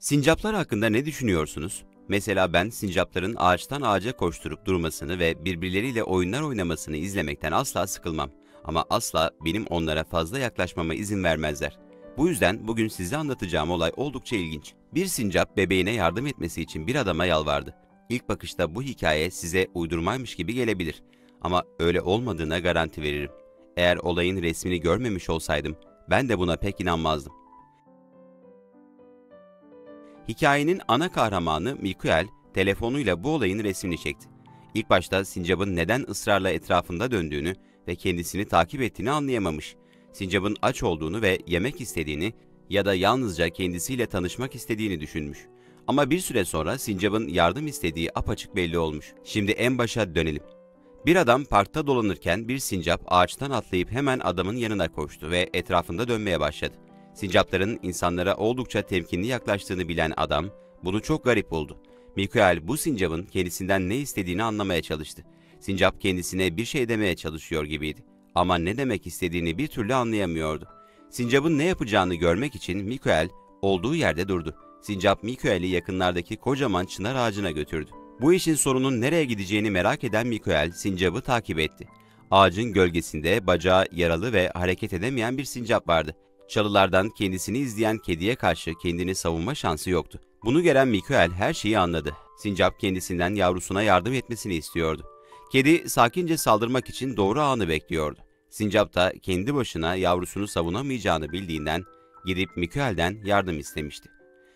Sincaplar hakkında ne düşünüyorsunuz? Mesela ben sincapların ağaçtan ağaca koşturup durmasını ve birbirleriyle oyunlar oynamasını izlemekten asla sıkılmam. Ama asla benim onlara fazla yaklaşmama izin vermezler. Bu yüzden bugün size anlatacağım olay oldukça ilginç. Bir sincap bebeğine yardım etmesi için bir adama yalvardı. İlk bakışta bu hikaye size uydurmaymış gibi gelebilir. Ama öyle olmadığına garanti veririm. Eğer olayın resmini görmemiş olsaydım ben de buna pek inanmazdım. Hikayenin ana kahramanı Mikael, telefonuyla bu olayın resmini çekti. İlk başta sincapın neden ısrarla etrafında döndüğünü ve kendisini takip ettiğini anlayamamış. Sincapın aç olduğunu ve yemek istediğini ya da yalnızca kendisiyle tanışmak istediğini düşünmüş. Ama bir süre sonra sincapın yardım istediği apaçık belli olmuş. Şimdi en başa dönelim. Bir adam parkta dolanırken bir sincap ağaçtan atlayıp hemen adamın yanına koştu ve etrafında dönmeye başladı. Sincapların insanlara oldukça temkinli yaklaştığını bilen adam bunu çok garip buldu. Mikael bu sincapın kendisinden ne istediğini anlamaya çalıştı. Sincap kendisine bir şey demeye çalışıyor gibiydi. Ama ne demek istediğini bir türlü anlayamıyordu. Sincapın ne yapacağını görmek için Mikael olduğu yerde durdu. Sincap Mikael'i yakınlardaki kocaman çınar ağacına götürdü. Bu işin sonunun nereye gideceğini merak eden Mikael sincapı takip etti. Ağacın gölgesinde bacağı yaralı ve hareket edemeyen bir sincap vardı. Çalılardan kendisini izleyen kediye karşı kendini savunma şansı yoktu. Bunu gören Mikael her şeyi anladı. Sincap kendisinden yavrusuna yardım etmesini istiyordu. Kedi sakince saldırmak için doğru anı bekliyordu. Sincap da kendi başına yavrusunu savunamayacağını bildiğinden gidip Mikael'den yardım istemişti.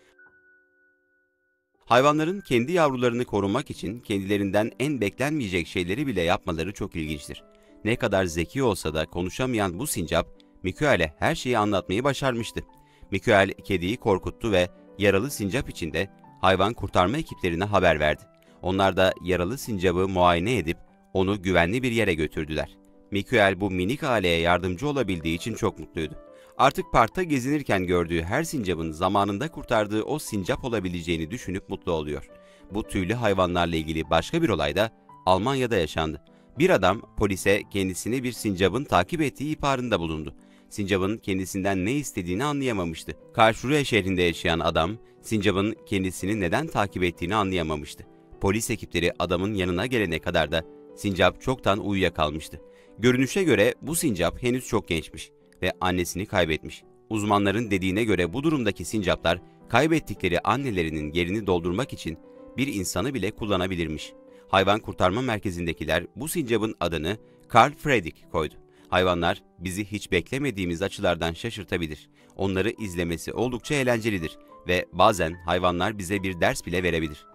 Hayvanların kendi yavrularını korumak için kendilerinden en beklenmeyecek şeyleri bile yapmaları çok ilginçtir. Ne kadar zeki olsa da konuşamayan bu sincap, Mikael'e her şeyi anlatmayı başarmıştı. Mikael kediyi korkuttu ve yaralı sincap için de hayvan kurtarma ekiplerine haber verdi. Onlar da yaralı sincabı muayene edip onu güvenli bir yere götürdüler. Mikael bu minik aileye yardımcı olabildiği için çok mutluydu. Artık parkta gezinirken gördüğü her sincapın zamanında kurtardığı o sincap olabileceğini düşünüp mutlu oluyor. Bu tüylü hayvanlarla ilgili başka bir olay da Almanya'da yaşandı. Bir adam polise kendisini bir sincapın takip ettiği ihbarında bulundu. Sincapın kendisinden ne istediğini anlayamamıştı. Karlsruhe şehrinde yaşayan adam, sincapın kendisini neden takip ettiğini anlayamamıştı. Polis ekipleri adamın yanına gelene kadar da sincap çoktan uyuyakalmıştı. Görünüşe göre bu sincap henüz çok gençmiş ve annesini kaybetmiş. Uzmanların dediğine göre bu durumdaki sincaplar kaybettikleri annelerinin yerini doldurmak için bir insanı bile kullanabilirmiş. Hayvan kurtarma merkezindekiler bu sincapın adını Karl Fredrik koydu. Hayvanlar bizi hiç beklemediğimiz açılardan şaşırtabilir. Onları izlemesi oldukça eğlencelidir ve bazen hayvanlar bize bir ders bile verebilir.